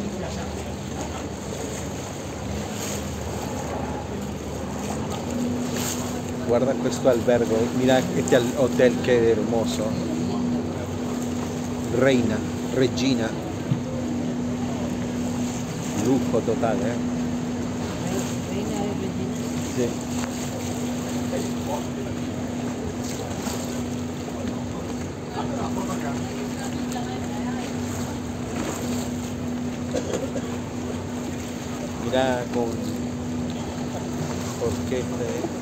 Guarda questo albergo, mira este hotel che hermoso. Reina, Regina. Lujo total, ¿eh? Reina de Regina. Sí. Mira con orquesta.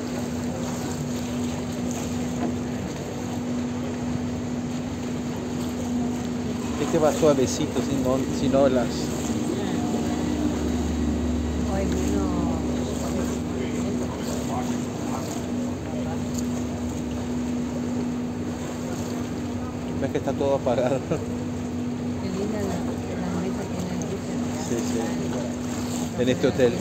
Este va suavecito, sin olas. Hoy menos. Ves que está todo apagado. Qué linda la mesa tiene el luces. Sí, sí. En este hotel.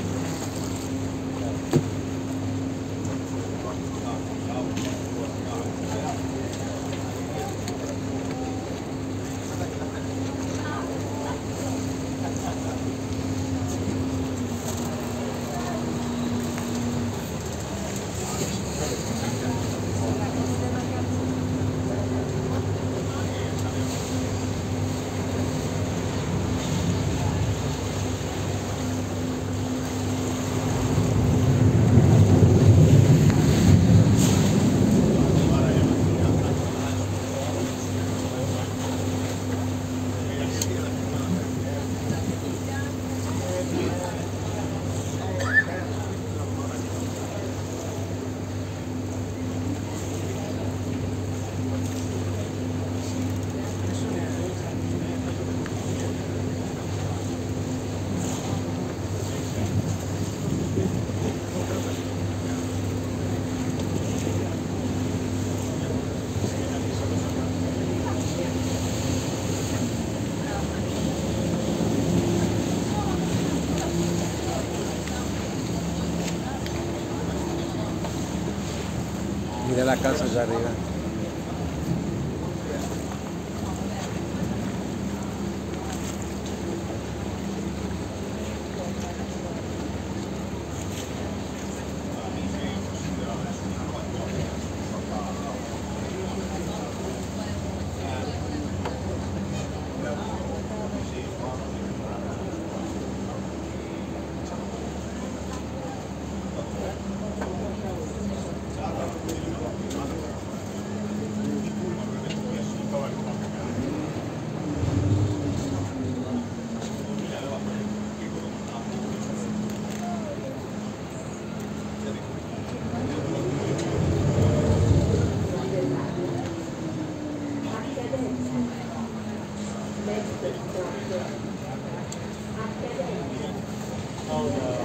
Mira la casa allá arriba. Oh, no.